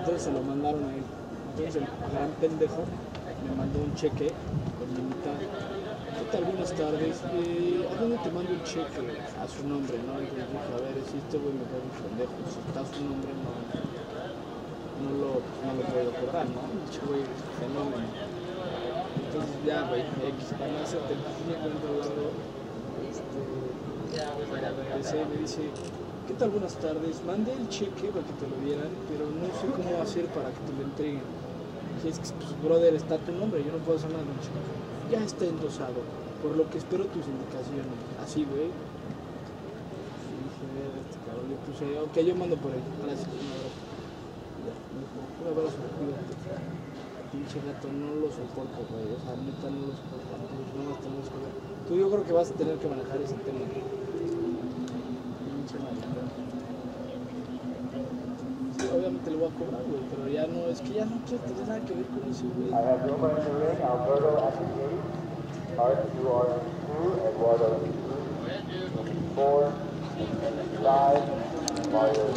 Entonces se lo mandaron a él. Entonces el gran pendejo me mandó un cheque con mi mitad. ¿Qué tal? Buenas tardes. ¿A dónde te mando un cheque? A su nombre, ¿no? Y le dije, a ver, si este güey me cae un pendejo, si está su nombre, no lo puedo cobrar, ¿no? Dicho güey, fenómeno. Entonces ya, güey, X, para no hacerte el cuento largo, regresé y me dice, ¿qué tal? Buenas tardes. Mandé el cheque para que te lo dieran, pero no sé cómo hacer para que te lo entreguen. Si es que, pues, brother, está tu nombre, yo no puedo hacer nada con el cheque. Ya está endosado, por lo que espero tus indicaciones. Así, güey. Y dije, este cabrón, le puse, ok, yo mando por él. Gracias, un abrazo. Ya, me dijo, un abrazo, cuídate. Pinche gato, no lo soporto, güey. O sea, neta, no lo soporto. Entonces, no más tenemos que ver. Tú, yo creo que vas a tener que manejar ese tema. Pinche marica. Sí, obviamente le voy a cobrar, güey, pero ya no, es que ya no quiero tener nada que ver con eso, güey. I have Wilma in the ring, Alberto at the gate, R2, R2, Eduardo 4, 5, Mario